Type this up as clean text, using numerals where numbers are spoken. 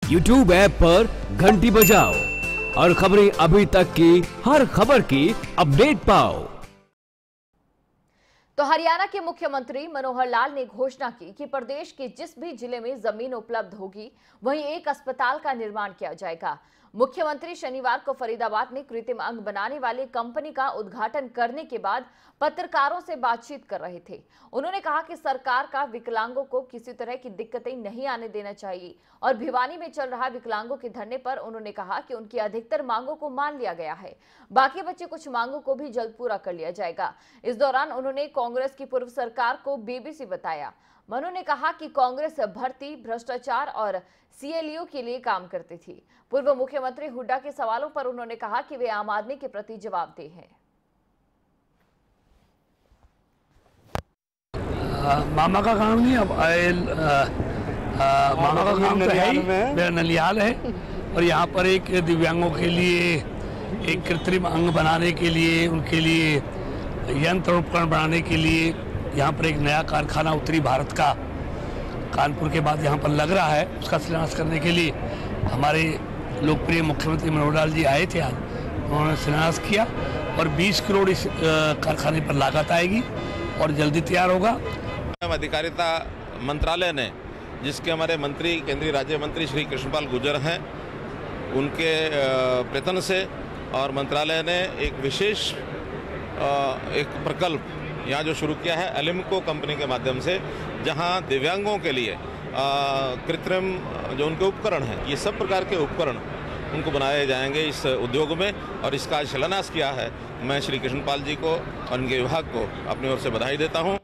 YouTube app पर घंटी बजाओ और खबरें अभी तक की हर खबर की अपडेट पाओ। तो हरियाणा के मुख्यमंत्री मनोहर लाल ने घोषणा की कि प्रदेश के जिस भी जिले में जमीन उपलब्ध होगी वहीं एक अस्पताल का निर्माण किया जाएगा। मुख्यमंत्री शनिवार को फरीदाबाद में कृत्रिम अंग बनाने वाली कंपनी का उद्घाटन करने के बाद पत्रकारों से बातचीत कर रहे थे। उन्होंने कहा कि सरकार का विकलांगों को किसी तरह की दिक्कतें नहीं आने देना चाहिए और भिवानी में चल रहा विकलांगों के धरने पर उन्होंने कहा कि उनकी अधिकतर मांगों को मान लिया गया है, बाकी बचे कुछ मांगों को भी जल्द पूरा कर लिया जाएगा। इस दौरान उन्होंने कांग्रेस की पूर्व सरकार को बीबीसी बताया। मनु ने कहा कि कांग्रेस भर्ती, भ्रष्टाचार और सीएलयू के लिए काम करती थी। पूर्व मुख्यमंत्री हुड्डा के सवालों पर उन्होंने कहा कि वे आम आदमी के प्रति जवाबदेह हैं। मामा का काम नहीं, अब मामा का काम तो है ही, मेरा नलियाल है। और यहाँ पर एक दिव्यांगों के लिए एक कृत्रिम अंग बनाने के लिए, उनके लिए यंत्र उपकरण बनाने के लिए यहाँ पर एक नया कारखाना उत्तरी भारत का कानपुर के बाद यहाँ पर लग रहा है। उसका शिलान्यास करने के लिए हमारे लोकप्रिय मुख्यमंत्री मनोहर लाल जी आए थे। आज उन्होंने शिलान्यास किया और 20 करोड़ इस कारखाने पर लागत आएगी और जल्दी तैयार होगा। अधिकारिता मंत्रालय ने, जिसके हमारे मंत्री, केंद्रीय राज्य मंत्री श्री कृष्णपाल गुर्जर हैं, उनके प्रयत्न से और मंत्रालय ने एक विशेष एक प्रकल्प यहाँ जो शुरू किया है एलिम्को कंपनी के माध्यम से, जहाँ दिव्यांगों के लिए कृत्रिम जो उनके उपकरण हैं, ये सब प्रकार के उपकरण उनको बनाए जाएंगे इस उद्योग में। और इसका शिलान्यास किया है। मैं श्री कृष्णपाल जी को और उनके विभाग को अपनी ओर से बधाई देता हूँ।